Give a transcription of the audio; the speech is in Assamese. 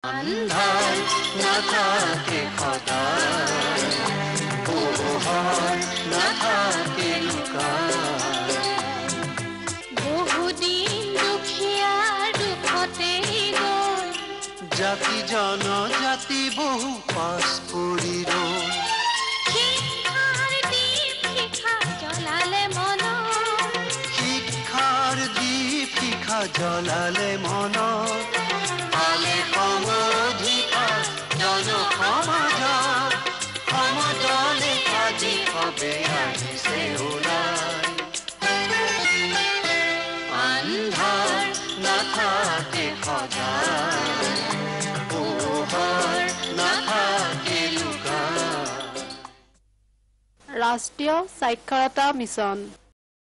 আন্ধাৰ নাথাকে সদায় পোহৰ নাথাকে লুকাই বহুদিন দুখীয়াৰ দুখতে গ'ল জাতি জনজাতি বহু পাছ পৰি ৰ'ল শিক্ষাৰ দীপ শিখা জ্বলালে মনত শিক্ষাৰ দীপ শিখা জ্বলালে মনত পালে সমধিকাৰ জনসমাজত সমদলে আজি সবে আহিছে ওলাই আন্ধাৰ নাথাকে সদায় পোহৰ নাথাকে লুকাই ৰাষ্ট্ৰীয় সাক্ষৰতা মিছন